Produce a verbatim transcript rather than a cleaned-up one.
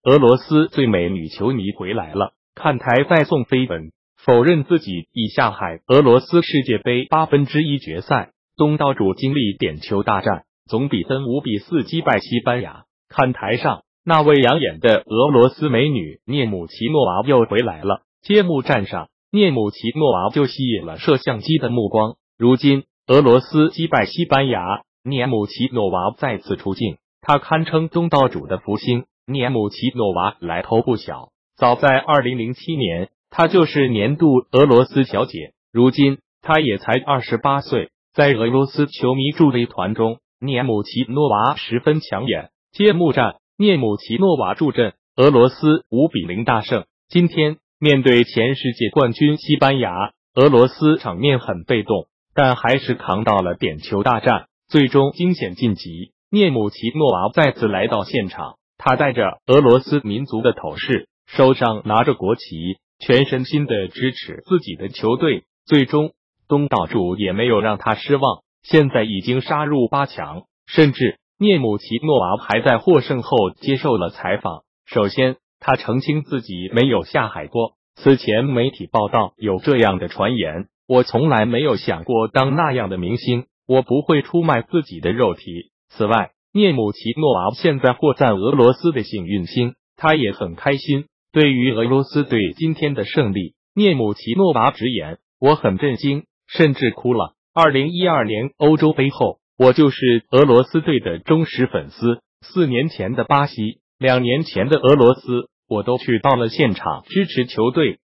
俄罗斯最美女球迷回来了，看台再送飞吻，否认自己已下海。俄罗斯世界杯八分之一决赛，东道主经历点球大战，总比分五比四击败西班牙。看台上那位养眼的俄罗斯美女涅姆齐诺娃又回来了。揭幕战上，涅姆齐诺娃就吸引了摄像机的目光。如今俄罗斯击败西班牙，涅姆齐诺娃再次出镜，她堪称东道主的福星。涅姆齐诺娃来头不小，早在二零零七年，她就是年度俄罗斯小姐。如今她也才二十八岁，在俄罗斯球迷助威团中，涅姆齐诺娃十分抢眼。揭幕战，涅姆齐诺娃助阵，俄罗斯五比零大胜。今天面对前世界冠军西班牙，俄罗斯场面很被动，但还是扛到了点球大战，最终惊险晋级。涅姆齐诺娃再次来到现场，他戴着俄罗斯民族的头饰，手上拿着国旗，全身心的支持自己的球队。最终东道主也没有让他失望，现在已经杀入八强。甚至涅姆齐诺娃还在获胜后接受了采访，首先他澄清自己没有下海过。此前媒体报道有这样的传言，我从来没有想过当那样的明星，我不会出卖自己的肉体。此外，涅姆齐诺娃现在获赞俄罗斯的幸运星，他也很开心。对于俄罗斯队今天的胜利，涅姆齐诺娃直言，我很震惊，甚至哭了。二零一二年欧洲杯后，我就是俄罗斯队的忠实粉丝，四年前的巴西，两年前的俄罗斯，我都去到了现场支持球队。